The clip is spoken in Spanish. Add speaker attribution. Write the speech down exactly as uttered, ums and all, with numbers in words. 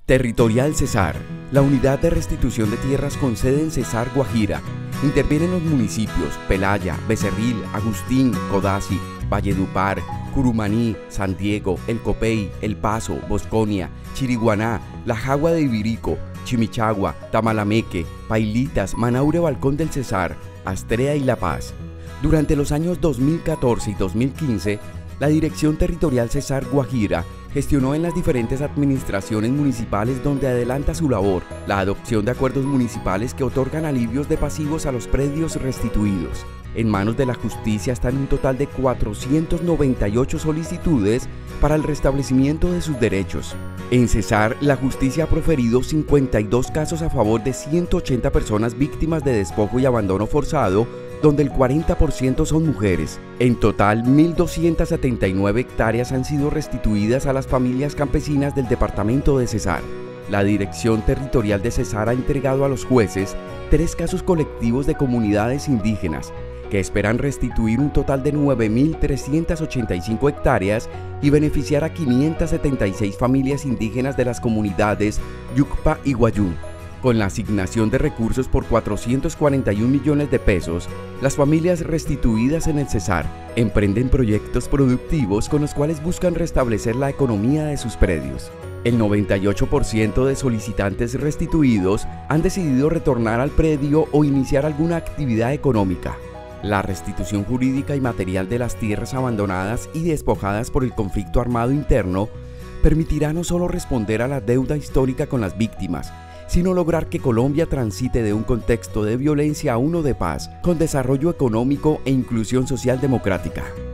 Speaker 1: Territorial Cesar, la unidad de restitución de tierras con sede en Cesar, Guajira. Intervienen los municipios Pelaya, Becerril, Agustín, Codazzi, Valledupar, Curumaní, San Diego, El Copey, El Paso, Bosconia, Chiriguaná, La Jagua de Ibirico, Chimichagua, Tamalameque, Pailitas, Manaure, Balcón del Cesar, Astrea y La Paz. Durante los años dos mil catorce y dos mil quince, la Dirección Territorial Cesar Guajira gestionó en las diferentes administraciones municipales donde adelanta su labor la adopción de acuerdos municipales que otorgan alivios de pasivos a los predios restituidos. En manos de la justicia están un total de cuatrocientas noventa y ocho solicitudes para el restablecimiento de sus derechos. En Cesar, la justicia ha proferido cincuenta y dos casos a favor de ciento ochenta personas víctimas de despojo y abandono forzado, donde el cuarenta por ciento son mujeres. En total, mil doscientas setenta y nueve hectáreas han sido restituidas a las familias campesinas del departamento de Cesar. La Dirección Territorial de Cesar ha entregado a los jueces tres casos colectivos de comunidades indígenas, que esperan restituir un total de nueve mil trescientas ochenta y cinco hectáreas y beneficiar a quinientas setenta y seis familias indígenas de las comunidades Yucpa y Guayú. Con la asignación de recursos por cuatrocientos cuarenta y un millones de pesos, las familias restituidas en el Cesar emprenden proyectos productivos con los cuales buscan restablecer la economía de sus predios. El noventa y ocho por ciento de solicitantes restituidos han decidido retornar al predio o iniciar alguna actividad económica. La restitución jurídica y material de las tierras abandonadas y despojadas por el conflicto armado interno permitirá no solo responder a la deuda histórica con las víctimas, sino lograr que Colombia transite de un contexto de violencia a uno de paz, con desarrollo económico e inclusión social democrática.